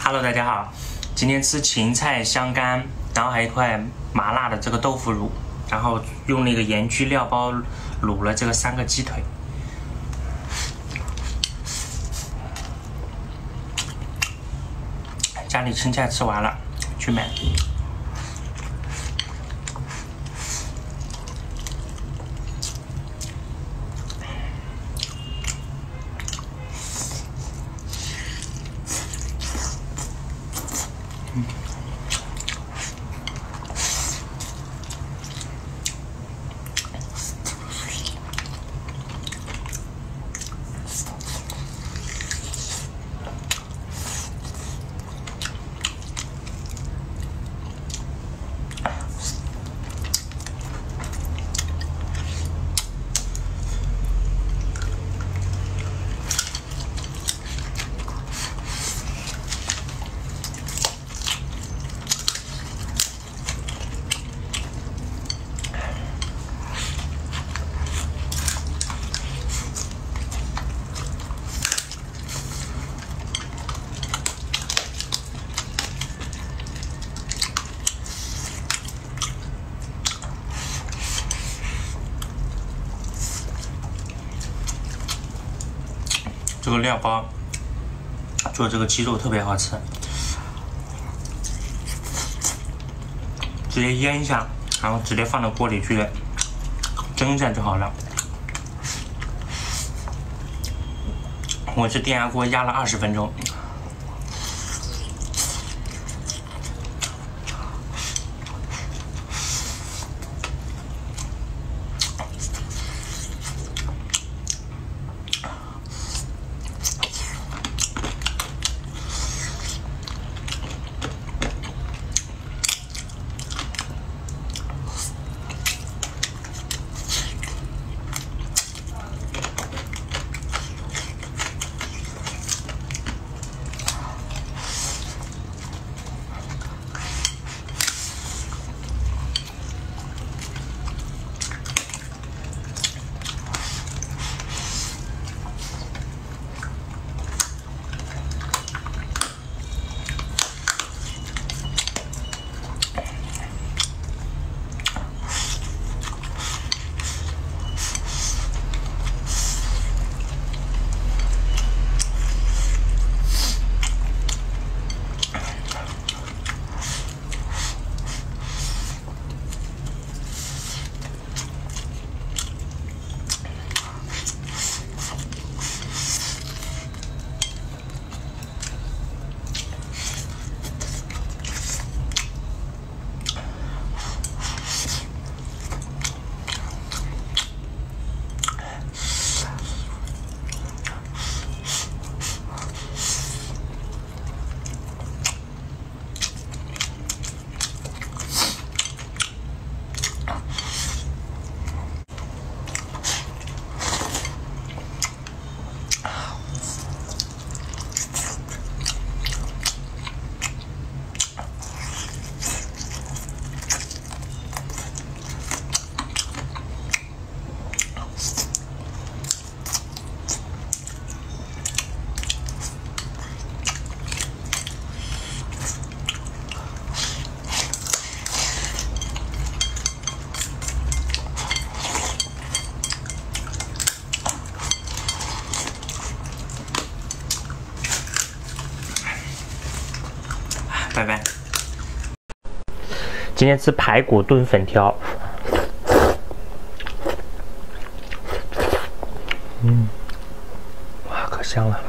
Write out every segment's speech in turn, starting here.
Hello， 大家好，今天吃芹菜香干，然后还有一块麻辣的这个豆腐乳，然后用那个盐焗料包卤了这个3个鸡腿。家里青菜吃完了，去买。这个料包做这个鸡肉特别好吃，直接腌一下，然后直接放到锅里去蒸一下就好了。我是电压锅压了20分钟。拜拜。今天吃排骨炖粉条，哇，可香了。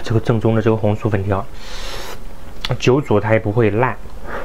这个正宗的这个红薯粉条，久煮它也不会烂。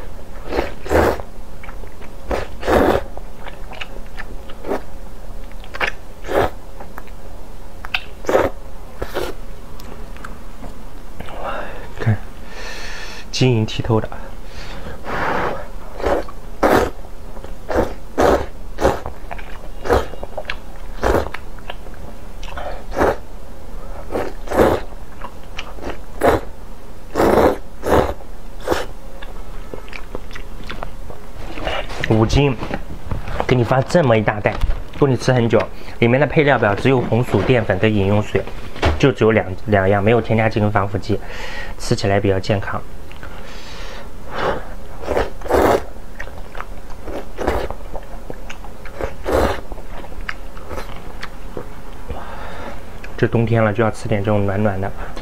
看，晶莹剔透的。5斤，给你发这么一大袋，够你吃很久。里面的配料表只有红薯、淀粉跟饮用水，就只有两样，没有添加剂跟防腐剂，吃起来比较健康。这冬天了，就要吃点这种暖暖的。